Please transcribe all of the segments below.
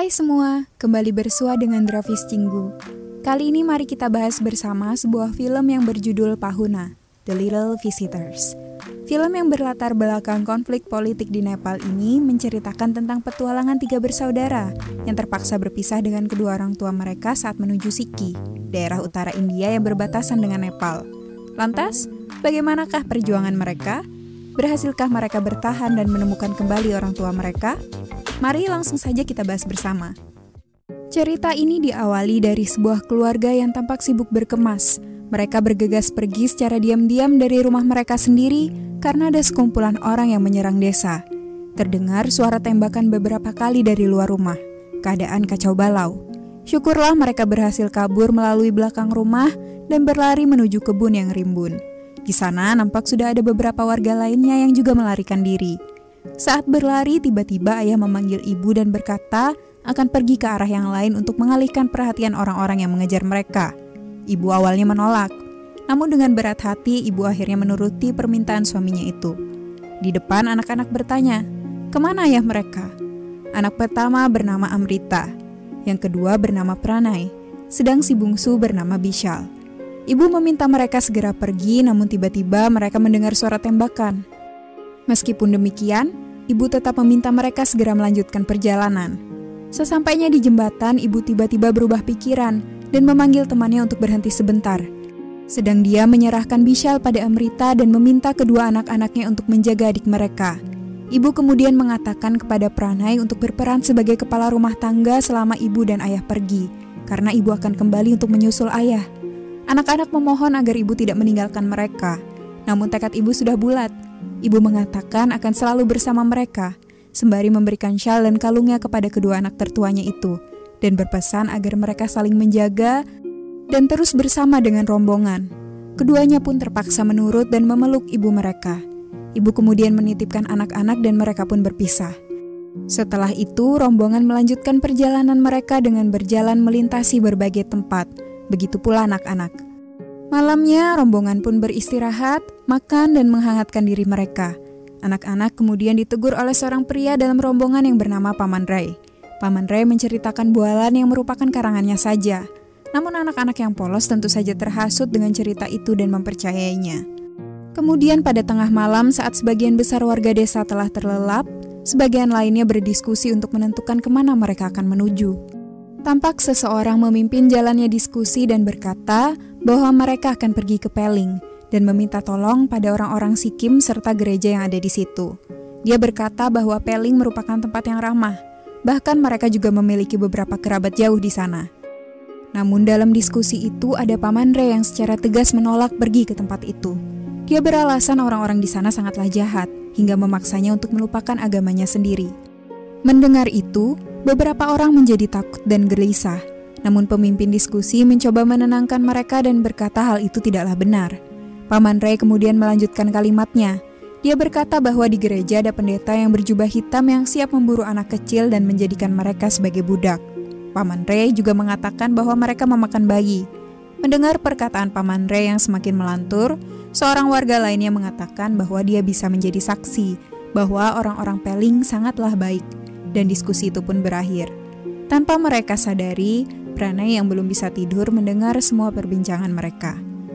Hai semua, kembali bersua dengan Dravis Cinggu. Kali ini mari kita bahas bersama sebuah film yang berjudul Pahuna, The Little Visitors. Film yang berlatar belakang konflik politik di Nepal ini menceritakan tentang petualangan tiga bersaudara yang terpaksa berpisah dengan kedua orang tua mereka saat menuju Sikki, daerah utara India yang berbatasan dengan Nepal. Lantas, bagaimanakah perjuangan mereka? Berhasilkah mereka bertahan dan menemukan kembali orang tua mereka? Mari langsung saja kita bahas bersama. Cerita ini diawali dari sebuah keluarga yang tampak sibuk berkemas. Mereka bergegas pergi secara diam-diam dari rumah mereka sendiri karena ada sekumpulan orang yang menyerang desa. Terdengar suara tembakan beberapa kali dari luar rumah. Keadaan kacau balau. Syukurlah mereka berhasil kabur melalui belakang rumah dan berlari menuju kebun yang rimbun. Di sana nampak sudah ada beberapa warga lainnya yang juga melarikan diri. Saat berlari, tiba-tiba ayah memanggil ibu dan berkata akan pergi ke arah yang lain untuk mengalihkan perhatian orang-orang yang mengejar mereka. Ibu awalnya menolak, namun dengan berat hati ibu akhirnya menuruti permintaan suaminya itu. Di depan anak-anak bertanya, kemana ayah mereka? Anak pertama bernama Amrita, yang kedua bernama Pranay, sedang si bungsu bernama Bishal. Ibu meminta mereka segera pergi, namun tiba-tiba mereka mendengar suara tembakan. Meskipun demikian, ibu tetap meminta mereka segera melanjutkan perjalanan. Sesampainya di jembatan, ibu tiba-tiba berubah pikiran dan memanggil temannya untuk berhenti sebentar. Sedang dia menyerahkan Bishal pada Amrita dan meminta kedua anak-anaknya untuk menjaga adik mereka. Ibu kemudian mengatakan kepada Pranay untuk berperan sebagai kepala rumah tangga selama ibu dan ayah pergi, karena ibu akan kembali untuk menyusul ayah. Anak-anak memohon agar ibu tidak meninggalkan mereka, namun tekad ibu sudah bulat. Ibu mengatakan akan selalu bersama mereka, sembari memberikan syal dan kalungnya kepada kedua anak tertuanya itu, dan berpesan agar mereka saling menjaga dan terus bersama dengan rombongan. Keduanya pun terpaksa menurut dan memeluk ibu mereka. Ibu kemudian menitipkan anak-anak dan mereka pun berpisah. Setelah itu, rombongan melanjutkan perjalanan mereka dengan berjalan melintasi berbagai tempat, begitu pula anak-anak. Malamnya, rombongan pun beristirahat, makan, dan menghangatkan diri mereka. Anak-anak kemudian ditegur oleh seorang pria dalam rombongan yang bernama Paman Ray. Paman Ray menceritakan bualan yang merupakan karangannya saja. Namun anak-anak yang polos tentu saja terhasut dengan cerita itu dan mempercayainya. Kemudian pada tengah malam saat sebagian besar warga desa telah terlelap, sebagian lainnya berdiskusi untuk menentukan kemana mereka akan menuju. Tampak seseorang memimpin jalannya diskusi dan berkata bahwa mereka akan pergi ke Peling dan meminta tolong pada orang-orang Sikkim serta gereja yang ada di situ. Dia berkata bahwa Peling merupakan tempat yang ramah, bahkan mereka juga memiliki beberapa kerabat jauh di sana. Namun dalam diskusi itu ada Paman Ray yang secara tegas menolak pergi ke tempat itu. Dia beralasan orang-orang di sana sangatlah jahat hingga memaksanya untuk melupakan agamanya sendiri. Mendengar itu, beberapa orang menjadi takut dan gelisah. Namun pemimpin diskusi mencoba menenangkan mereka dan berkata hal itu tidaklah benar. Paman Ray kemudian melanjutkan kalimatnya. Dia berkata bahwa di gereja ada pendeta yang berjubah hitam yang siap memburu anak kecil dan menjadikan mereka sebagai budak. Paman Ray juga mengatakan bahwa mereka memakan bayi. Mendengar perkataan Paman Ray yang semakin melantur, seorang warga lainnya mengatakan bahwa dia bisa menjadi saksi bahwa orang-orang Peling sangatlah baik. Dan diskusi itu pun berakhir. Tanpa mereka sadari, Pranay yang belum bisa tidur mendengar semua perbincangan mereka.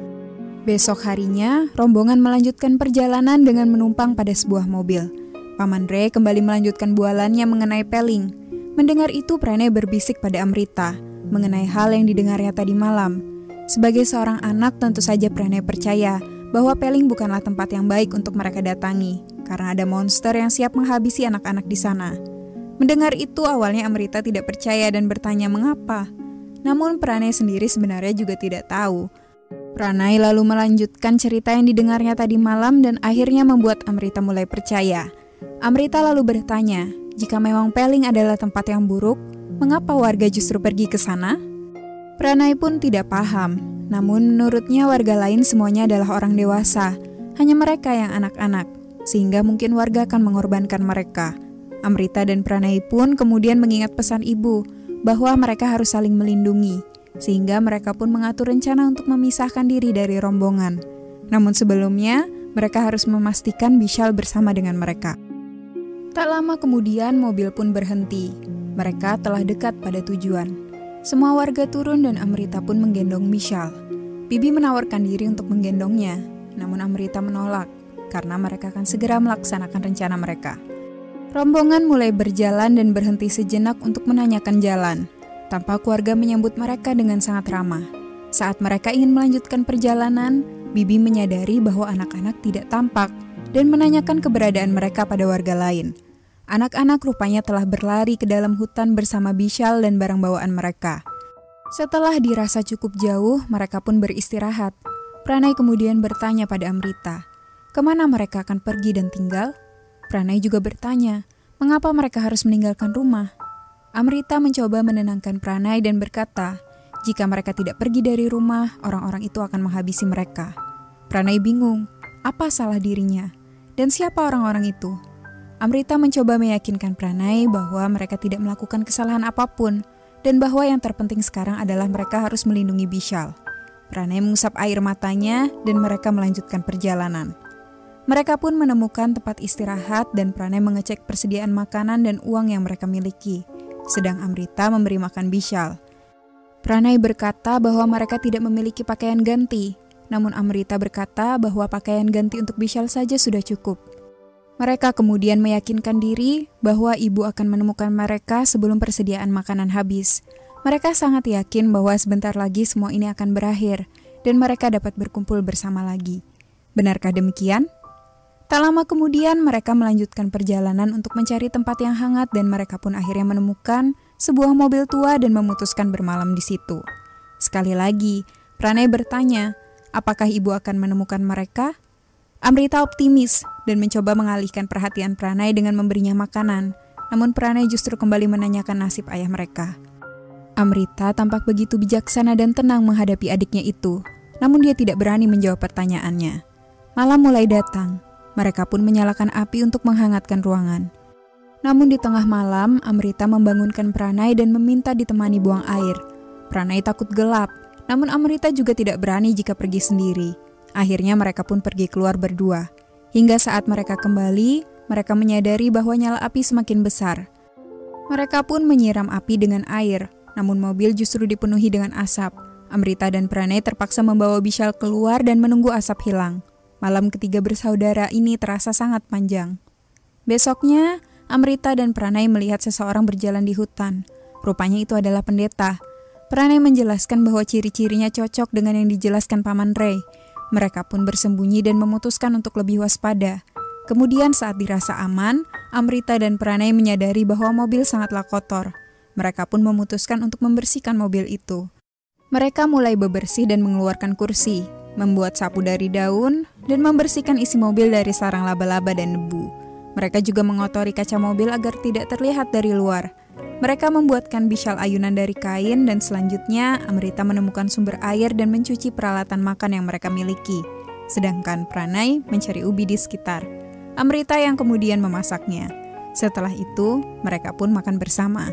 Besok harinya, rombongan melanjutkan perjalanan dengan menumpang pada sebuah mobil. Paman Ray kembali melanjutkan bualannya mengenai Peling. Mendengar itu, Pranay berbisik pada Amrita mengenai hal yang didengarnya tadi malam. Sebagai seorang anak, tentu saja Pranay percaya bahwa Peling bukanlah tempat yang baik untuk mereka datangi, karena ada monster yang siap menghabisi anak-anak di sana. Mendengar itu, awalnya Amrita tidak percaya dan bertanya mengapa. Namun Pranay sendiri sebenarnya juga tidak tahu. Pranay lalu melanjutkan cerita yang didengarnya tadi malam dan akhirnya membuat Amrita mulai percaya. Amrita lalu bertanya, jika memang Peling adalah tempat yang buruk, mengapa warga justru pergi ke sana? Pranay pun tidak paham, namun menurutnya warga lain semuanya adalah orang dewasa, hanya mereka yang anak-anak, sehingga mungkin warga akan mengorbankan mereka. Amrita dan Pranay pun kemudian mengingat pesan ibu bahwa mereka harus saling melindungi, sehingga mereka pun mengatur rencana untuk memisahkan diri dari rombongan. Namun sebelumnya, mereka harus memastikan Bishal bersama dengan mereka. Tak lama kemudian mobil pun berhenti. Mereka telah dekat pada tujuan. Semua warga turun dan Amrita pun menggendong Michal. Bibi menawarkan diri untuk menggendongnya, namun Amrita menolak karena mereka akan segera melaksanakan rencana mereka. Rombongan mulai berjalan dan berhenti sejenak untuk menanyakan jalan. Tampak keluarga menyambut mereka dengan sangat ramah. Saat mereka ingin melanjutkan perjalanan, Bibi menyadari bahwa anak-anak tidak tampak dan menanyakan keberadaan mereka pada warga lain. Anak-anak rupanya telah berlari ke dalam hutan bersama Bishal dan barang bawaan mereka. Setelah dirasa cukup jauh, mereka pun beristirahat. Pranay kemudian bertanya pada Amrita, kemana mereka akan pergi dan tinggal? Pranay juga bertanya, mengapa mereka harus meninggalkan rumah? Amrita mencoba menenangkan Pranay dan berkata, jika mereka tidak pergi dari rumah, orang-orang itu akan menghabisi mereka. Pranay bingung, apa salah dirinya? Dan siapa orang-orang itu? Amrita mencoba meyakinkan Pranay bahwa mereka tidak melakukan kesalahan apapun dan bahwa yang terpenting sekarang adalah mereka harus melindungi Bishal. Pranay mengusap air matanya dan mereka melanjutkan perjalanan. Mereka pun menemukan tempat istirahat dan Pranay mengecek persediaan makanan dan uang yang mereka miliki, sedang Amrita memberi makan Bishal. Pranay berkata bahwa mereka tidak memiliki pakaian ganti, namun Amrita berkata bahwa pakaian ganti untuk Bishal saja sudah cukup. Mereka kemudian meyakinkan diri bahwa ibu akan menemukan mereka sebelum persediaan makanan habis. Mereka sangat yakin bahwa sebentar lagi semua ini akan berakhir dan mereka dapat berkumpul bersama lagi. Benarkah demikian? Tak lama kemudian mereka melanjutkan perjalanan untuk mencari tempat yang hangat dan mereka pun akhirnya menemukan sebuah mobil tua dan memutuskan bermalam di situ. Sekali lagi, Pranay bertanya, apakah ibu akan menemukan mereka? Amrita optimis dan mencoba mengalihkan perhatian Pranay dengan memberinya makanan, namun Pranay justru kembali menanyakan nasib ayah mereka. Amrita tampak begitu bijaksana dan tenang menghadapi adiknya itu, namun dia tidak berani menjawab pertanyaannya. Malam mulai datang, mereka pun menyalakan api untuk menghangatkan ruangan. Namun di tengah malam, Amrita membangunkan Pranay dan meminta ditemani buang air. Pranay takut gelap, namun Amrita juga tidak berani jika pergi sendiri. Akhirnya mereka pun pergi keluar berdua. Hingga saat mereka kembali, mereka menyadari bahwa nyala api semakin besar. Mereka pun menyiram api dengan air, namun mobil justru dipenuhi dengan asap. Amrita dan Pranay terpaksa membawa Bishal keluar dan menunggu asap hilang. Malam ketiga bersaudara ini terasa sangat panjang. Besoknya, Amrita dan Pranay melihat seseorang berjalan di hutan. Rupanya itu adalah pendeta. Pranay menjelaskan bahwa ciri-cirinya cocok dengan yang dijelaskan Paman Ray. Mereka pun bersembunyi dan memutuskan untuk lebih waspada. Kemudian saat dirasa aman, Amrita dan Pranay menyadari bahwa mobil sangatlah kotor. Mereka pun memutuskan untuk membersihkan mobil itu. Mereka mulai bebersih dan mengeluarkan kursi, membuat sapu dari daun, dan membersihkan isi mobil dari sarang laba-laba dan debu. Mereka juga mengotori kaca mobil agar tidak terlihat dari luar. Mereka membuatkan Bishal ayunan dari kain dan selanjutnya Amrita menemukan sumber air dan mencuci peralatan makan yang mereka miliki. Sedangkan Pranay mencari ubi di sekitar. Amrita yang kemudian memasaknya. Setelah itu, mereka pun makan bersama.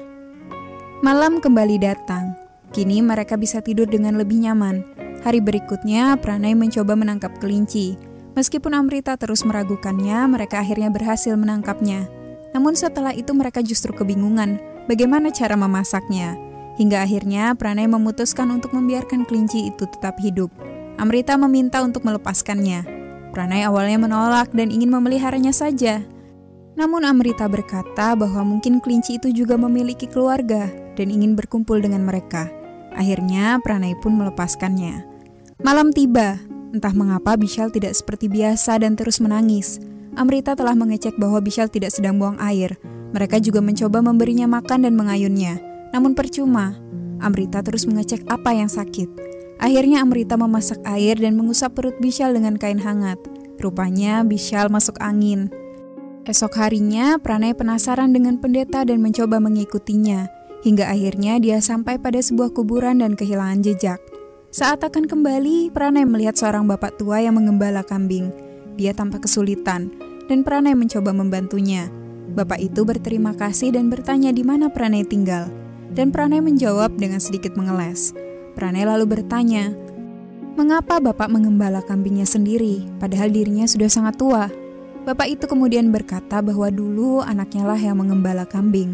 Malam kembali datang. Kini mereka bisa tidur dengan lebih nyaman. Hari berikutnya, Pranay mencoba menangkap kelinci. Meskipun Amrita terus meragukannya, mereka akhirnya berhasil menangkapnya. Namun setelah itu mereka justru kebingungan bagaimana cara memasaknya. Hingga akhirnya Pranay memutuskan untuk membiarkan kelinci itu tetap hidup. Amrita meminta untuk melepaskannya. Pranay awalnya menolak dan ingin memeliharanya saja. Namun Amrita berkata bahwa mungkin kelinci itu juga memiliki keluarga dan ingin berkumpul dengan mereka. Akhirnya Pranay pun melepaskannya. Malam tiba, entah mengapa Bishal tidak seperti biasa dan terus menangis. Amrita telah mengecek bahwa Bishal tidak sedang buang air. Mereka juga mencoba memberinya makan dan mengayunnya. Namun percuma, Amrita terus mengecek apa yang sakit. Akhirnya Amrita memasak air dan mengusap perut Bishal dengan kain hangat. Rupanya Bishal masuk angin. Esok harinya, Pranay penasaran dengan pendeta dan mencoba mengikutinya. Hingga akhirnya dia sampai pada sebuah kuburan dan kehilangan jejak. Saat akan kembali, Pranay melihat seorang bapak tua yang menggembala kambing. Dia tampak kesulitan, dan Pranay mencoba membantunya. Bapak itu berterima kasih dan bertanya di mana Pranay tinggal. Dan Pranay menjawab dengan sedikit mengeles. Pranay lalu bertanya, mengapa bapak menggembala kambingnya sendiri, padahal dirinya sudah sangat tua? Bapak itu kemudian berkata bahwa dulu anaknya lah yang menggembala kambing.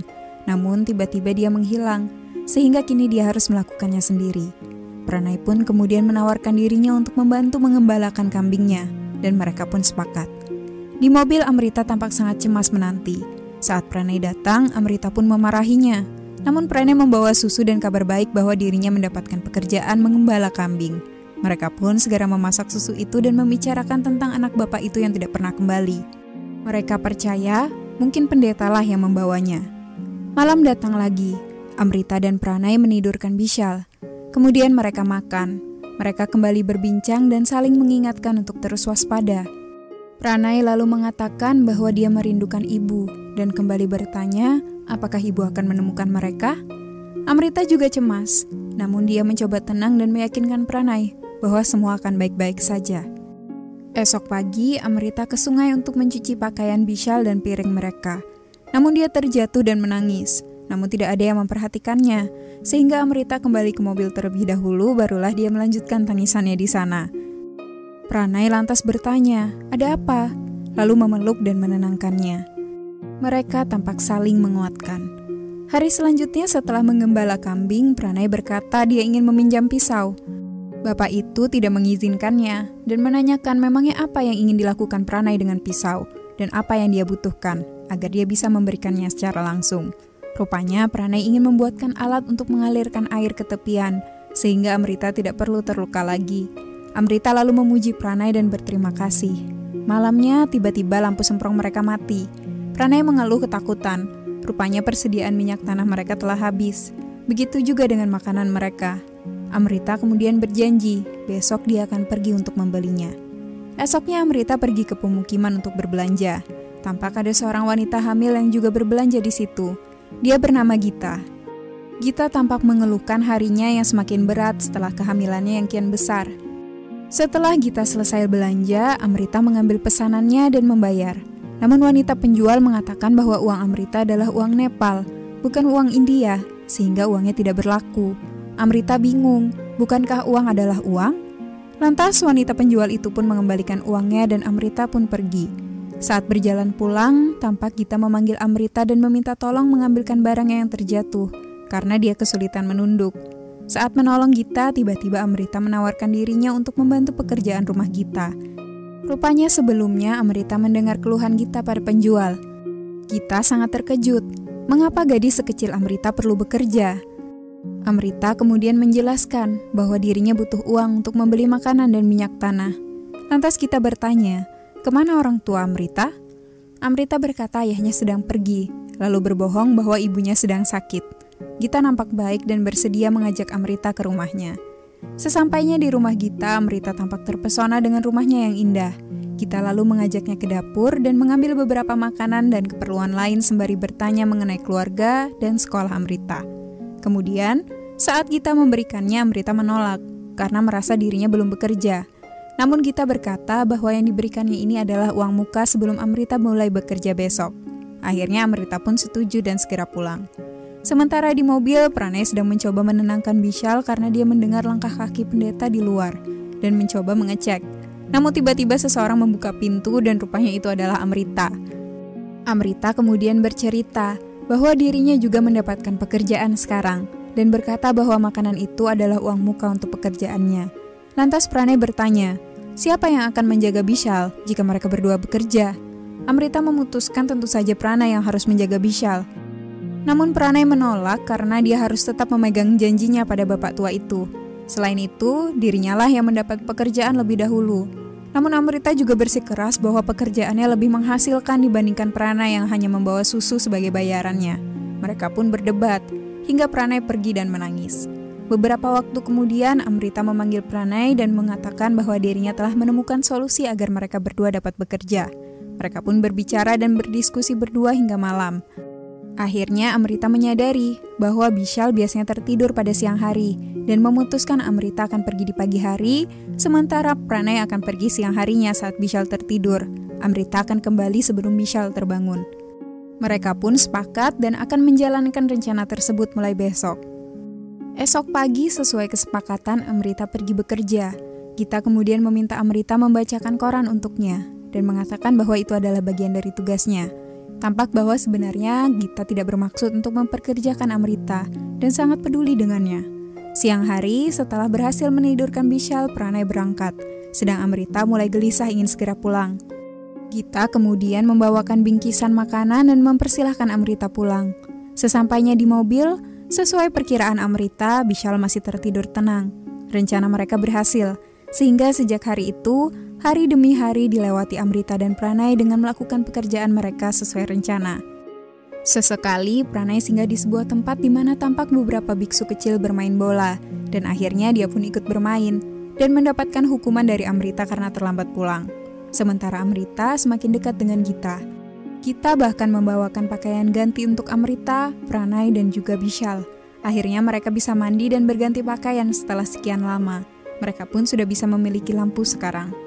Namun tiba-tiba dia menghilang, sehingga kini dia harus melakukannya sendiri. Pranay pun kemudian menawarkan dirinya untuk membantu mengembalakan kambingnya, dan mereka pun sepakat. Di mobil, Amrita tampak sangat cemas menanti. Saat Pranay datang, Amrita pun memarahinya. Namun Pranay membawa susu dan kabar baik bahwa dirinya mendapatkan pekerjaan mengembala kambing. Mereka pun segera memasak susu itu dan membicarakan tentang anak bapak itu yang tidak pernah kembali. Mereka percaya mungkin pendetalah yang membawanya. Malam datang lagi. Amrita dan Pranay menidurkan Bishal. Kemudian mereka makan. Mereka kembali berbincang dan saling mengingatkan untuk terus waspada. Pranay lalu mengatakan bahwa dia merindukan ibu dan kembali bertanya apakah ibu akan menemukan mereka. Amrita juga cemas, namun dia mencoba tenang dan meyakinkan Pranay bahwa semua akan baik-baik saja. Esok pagi, Amrita ke sungai untuk mencuci pakaian Bishal dan piring mereka. Namun dia terjatuh dan menangis, namun tidak ada yang memperhatikannya, sehingga Amrita kembali ke mobil terlebih dahulu, barulah dia melanjutkan tangisannya di sana. Pranay lantas bertanya, "Ada apa?" Lalu memeluk dan menenangkannya. Mereka tampak saling menguatkan. Hari selanjutnya setelah menggembala kambing, Pranay berkata dia ingin meminjam pisau. Bapak itu tidak mengizinkannya dan menanyakan memangnya apa yang ingin dilakukan Pranay dengan pisau dan apa yang dia butuhkan agar dia bisa memberikannya secara langsung. Rupanya Pranay ingin membuatkan alat untuk mengalirkan air ke tepian sehingga Amrita tidak perlu terluka lagi. Amrita lalu memuji Pranay dan berterima kasih. Malamnya tiba-tiba lampu semprong mereka mati. Pranay mengeluh ketakutan. Rupanya persediaan minyak tanah mereka telah habis. Begitu juga dengan makanan mereka. Amrita kemudian berjanji besok dia akan pergi untuk membelinya. Esoknya Amrita pergi ke pemukiman untuk berbelanja. Tampak ada seorang wanita hamil yang juga berbelanja di situ. Dia bernama Gita. Gita tampak mengeluhkan harinya yang semakin berat setelah kehamilannya yang kian besar. Setelah Gita selesai belanja, Amrita mengambil pesanannya dan membayar. Namun wanita penjual mengatakan bahwa uang Amrita adalah uang Nepal, bukan uang India, sehingga uangnya tidak berlaku. Amrita bingung, bukankah uang adalah uang? Lantas wanita penjual itu pun mengembalikan uangnya dan Amrita pun pergi. Saat berjalan pulang, tampak Gita memanggil Amrita dan meminta tolong mengambilkan barangnya yang terjatuh, karena dia kesulitan menunduk. Saat menolong Gita, tiba-tiba Amrita menawarkan dirinya untuk membantu pekerjaan rumah Gita. Rupanya sebelumnya Amrita mendengar keluhan Gita pada penjual. Gita sangat terkejut, mengapa gadis sekecil Amrita perlu bekerja? Amrita kemudian menjelaskan bahwa dirinya butuh uang untuk membeli makanan dan minyak tanah. Lantas Gita bertanya, kemana orang tua Amrita? Amrita berkata ayahnya sedang pergi, lalu berbohong bahwa ibunya sedang sakit. Gita nampak baik dan bersedia mengajak Amrita ke rumahnya. Sesampainya di rumah Gita, Amrita tampak terpesona dengan rumahnya yang indah. Gita lalu mengajaknya ke dapur dan mengambil beberapa makanan dan keperluan lain sembari bertanya mengenai keluarga dan sekolah Amrita. Kemudian, saat Gita memberikannya, Amrita menolak karena merasa dirinya belum bekerja. Namun Gita berkata bahwa yang diberikannya ini adalah uang muka sebelum Amrita mulai bekerja besok. Akhirnya Amrita pun setuju dan segera pulang. Sementara di mobil, Pranay sedang mencoba menenangkan Bishal karena dia mendengar langkah kaki pendeta di luar dan mencoba mengecek. Namun tiba-tiba seseorang membuka pintu dan rupanya itu adalah Amrita. Amrita kemudian bercerita bahwa dirinya juga mendapatkan pekerjaan sekarang dan berkata bahwa makanan itu adalah uang muka untuk pekerjaannya. Lantas Pranay bertanya, siapa yang akan menjaga Bishal jika mereka berdua bekerja? Amrita memutuskan tentu saja Pranay yang harus menjaga Bishal. Namun Pranay menolak karena dia harus tetap memegang janjinya pada bapak tua itu. Selain itu, dirinya lah yang mendapat pekerjaan lebih dahulu. Namun Amrita juga bersikeras bahwa pekerjaannya lebih menghasilkan dibandingkan Pranay yang hanya membawa susu sebagai bayarannya. Mereka pun berdebat, hingga Pranay pergi dan menangis. Beberapa waktu kemudian, Amrita memanggil Pranay dan mengatakan bahwa dirinya telah menemukan solusi agar mereka berdua dapat bekerja. Mereka pun berbicara dan berdiskusi berdua hingga malam. Akhirnya Amrita menyadari bahwa Bishal biasanya tertidur pada siang hari dan memutuskan Amrita akan pergi di pagi hari, sementara Pranay akan pergi siang harinya saat Bishal tertidur. Amrita akan kembali sebelum Bishal terbangun. Mereka pun sepakat dan akan menjalankan rencana tersebut mulai besok. Esok pagi sesuai kesepakatan Amrita pergi bekerja. Gita kemudian meminta Amrita membacakan koran untuknya dan mengatakan bahwa itu adalah bagian dari tugasnya. Tampak bahwa sebenarnya Gita tidak bermaksud untuk memperkerjakan Amrita dan sangat peduli dengannya. Siang hari, setelah berhasil menidurkan Bishal, Pranay berangkat, sedang Amrita mulai gelisah ingin segera pulang. Gita kemudian membawakan bingkisan makanan dan mempersilahkan Amrita pulang. Sesampainya di mobil, sesuai perkiraan Amrita, Bishal masih tertidur tenang. Rencana mereka berhasil, sehingga sejak hari itu, hari demi hari dilewati Amrita dan Pranay dengan melakukan pekerjaan mereka sesuai rencana. Sesekali, Pranay singgah di sebuah tempat di mana tampak beberapa biksu kecil bermain bola, dan akhirnya dia pun ikut bermain, dan mendapatkan hukuman dari Amrita karena terlambat pulang. Sementara Amrita semakin dekat dengan Gita. Gita bahkan membawakan pakaian ganti untuk Amrita, Pranay, dan juga Bishal. Akhirnya mereka bisa mandi dan berganti pakaian setelah sekian lama. Mereka pun sudah bisa memiliki lampu sekarang.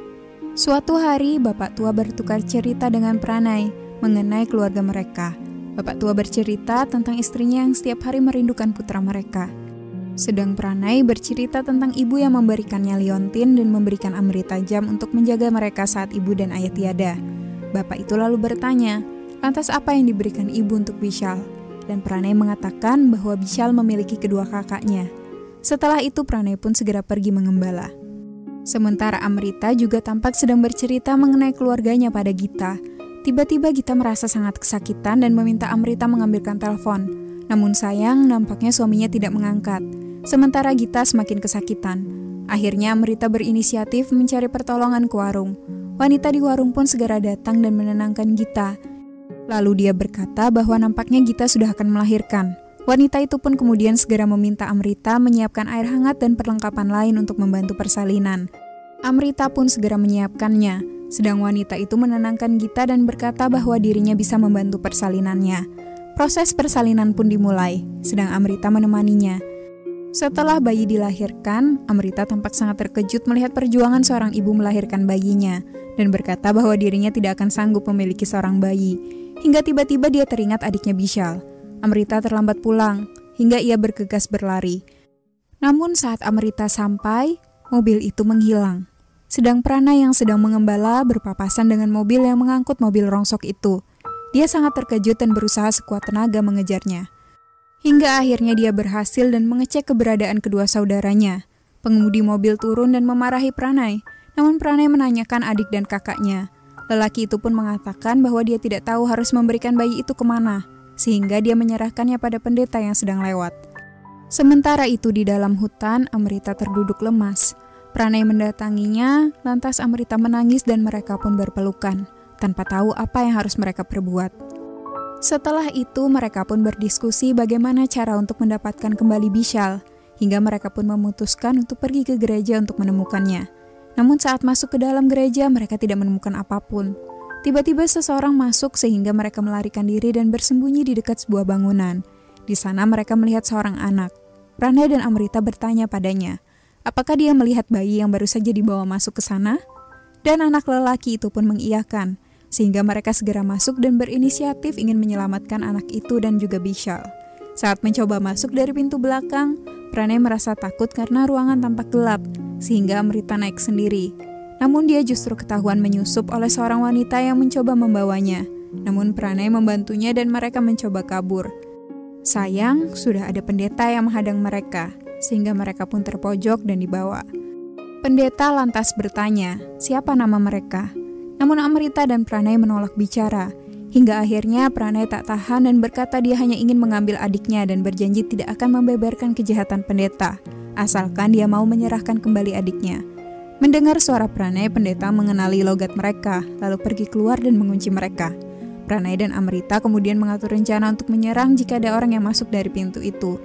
Suatu hari, Bapak Tua bertukar cerita dengan Pranay mengenai keluarga mereka. Bapak Tua bercerita tentang istrinya yang setiap hari merindukan putra mereka. Sedang Pranay bercerita tentang ibu yang memberikannya liontin dan memberikan Amrita jam untuk menjaga mereka saat ibu dan ayah tiada. Bapak itu lalu bertanya, lantas apa yang diberikan ibu untuk Bishal? Dan Pranay mengatakan bahwa Bishal memiliki kedua kakaknya. Setelah itu Pranay pun segera pergi mengembala. Sementara Amrita juga tampak sedang bercerita mengenai keluarganya pada Gita. Tiba-tiba Gita merasa sangat kesakitan dan meminta Amrita mengambilkan telepon. Namun sayang, nampaknya suaminya tidak mengangkat. Sementara Gita semakin kesakitan. Akhirnya Amrita berinisiatif mencari pertolongan ke warung. Wanita di warung pun segera datang dan menenangkan Gita. Lalu dia berkata bahwa nampaknya Gita sudah akan melahirkan. Wanita itu pun kemudian segera meminta Amrita menyiapkan air hangat dan perlengkapan lain untuk membantu persalinan. Amrita pun segera menyiapkannya, sedang wanita itu menenangkan Gita dan berkata bahwa dirinya bisa membantu persalinannya. Proses persalinan pun dimulai, sedang Amrita menemaninya. Setelah bayi dilahirkan, Amrita tampak sangat terkejut melihat perjuangan seorang ibu melahirkan bayinya, dan berkata bahwa dirinya tidak akan sanggup memiliki seorang bayi. Hingga tiba-tiba dia teringat adiknya Bishal. Amrita terlambat pulang, hingga ia bergegas berlari. Namun saat Amrita sampai, mobil itu menghilang. Sedang Pranay yang sedang mengembala berpapasan dengan mobil yang mengangkut mobil rongsok itu. Dia sangat terkejut dan berusaha sekuat tenaga mengejarnya. Hingga akhirnya dia berhasil dan mengecek keberadaan kedua saudaranya. Pengemudi mobil turun dan memarahi Pranay, namun Pranay menanyakan adik dan kakaknya. Lelaki itu pun mengatakan bahwa dia tidak tahu harus memberikan bayi itu kemana, sehingga dia menyerahkannya pada pendeta yang sedang lewat. Sementara itu di dalam hutan, Amrita terduduk lemas. Pranay mendatanginya, lantas Amrita menangis dan mereka pun berpelukan, tanpa tahu apa yang harus mereka perbuat. Setelah itu mereka pun berdiskusi bagaimana cara untuk mendapatkan kembali Bishal, hingga mereka pun memutuskan untuk pergi ke gereja untuk menemukannya. Namun saat masuk ke dalam gereja mereka tidak menemukan apapun. Tiba-tiba seseorang masuk sehingga mereka melarikan diri dan bersembunyi di dekat sebuah bangunan. Di sana mereka melihat seorang anak. Pranay dan Amrita bertanya padanya, apakah dia melihat bayi yang baru saja dibawa masuk ke sana? Dan anak lelaki itu pun mengiyakan, sehingga mereka segera masuk dan berinisiatif ingin menyelamatkan anak itu dan juga Bishal. Saat mencoba masuk dari pintu belakang, Pranay merasa takut karena ruangan tampak gelap, sehingga Amrita naik sendiri. Namun dia justru ketahuan menyusup oleh seorang wanita yang mencoba membawanya. Namun Pranay membantunya dan mereka mencoba kabur. Sayang, sudah ada pendeta yang menghadang mereka, sehingga mereka pun terpojok dan dibawa. Pendeta lantas bertanya, siapa nama mereka? Namun Amrita dan Pranay menolak bicara, hingga akhirnya Pranay tak tahan dan berkata dia hanya ingin mengambil adiknya dan berjanji tidak akan membeberkan kejahatan pendeta, asalkan dia mau menyerahkan kembali adiknya. Mendengar suara Pranay, pendeta mengenali logat mereka, lalu pergi keluar dan mengunci mereka. Pranay dan Amrita kemudian mengatur rencana untuk menyerang jika ada orang yang masuk dari pintu itu.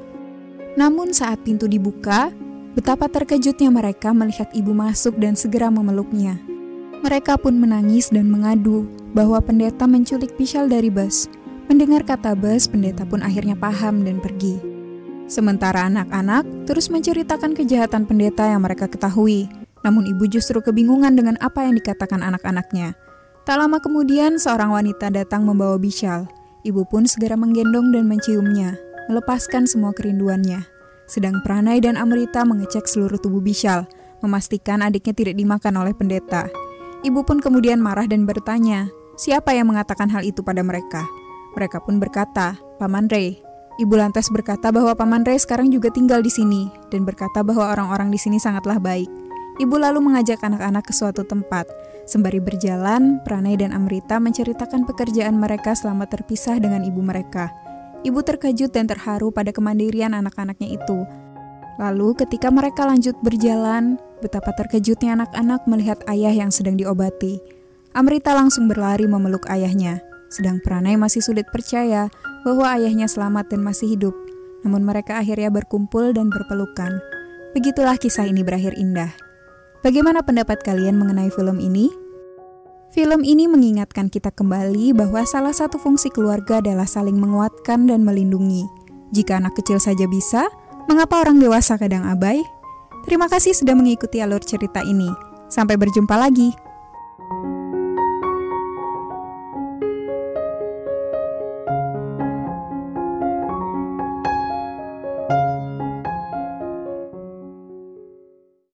Namun saat pintu dibuka, betapa terkejutnya mereka melihat ibu masuk dan segera memeluknya. Mereka pun menangis dan mengadu bahwa pendeta menculik Bishal dari bus. Mendengar kata bus, pendeta pun akhirnya paham dan pergi. Sementara anak-anak terus menceritakan kejahatan pendeta yang mereka ketahui. Namun ibu justru kebingungan dengan apa yang dikatakan anak-anaknya. Tak lama kemudian, seorang wanita datang membawa Bishal. Ibu pun segera menggendong dan menciumnya, melepaskan semua kerinduannya. Sedang Pranay dan Amrita mengecek seluruh tubuh Bishal, memastikan adiknya tidak dimakan oleh pendeta. Ibu pun kemudian marah dan bertanya, Siapa yang mengatakan hal itu pada mereka? Mereka pun berkata, Paman Rey. Ibu lantas berkata bahwa Paman Rey sekarang juga tinggal di sini dan berkata bahwa orang-orang di sini sangatlah baik. Ibu lalu mengajak anak-anak ke suatu tempat. Sembari berjalan, Pranay dan Amrita menceritakan pekerjaan mereka selama terpisah dengan ibu mereka. Ibu terkejut dan terharu pada kemandirian anak-anaknya itu. Lalu ketika mereka lanjut berjalan, betapa terkejutnya anak-anak melihat ayah yang sedang diobati. Amrita langsung berlari memeluk ayahnya, sedang Pranay masih sulit percaya bahwa ayahnya selamat dan masih hidup. Namun mereka akhirnya berkumpul dan berpelukan. Begitulah kisah ini berakhir indah. Bagaimana pendapat kalian mengenai film ini? Film ini mengingatkan kita kembali bahwa salah satu fungsi keluarga adalah saling menguatkan dan melindungi. Jika anak kecil saja bisa, mengapa orang dewasa kadang abai? Terima kasih sudah mengikuti alur cerita ini. Sampai berjumpa lagi.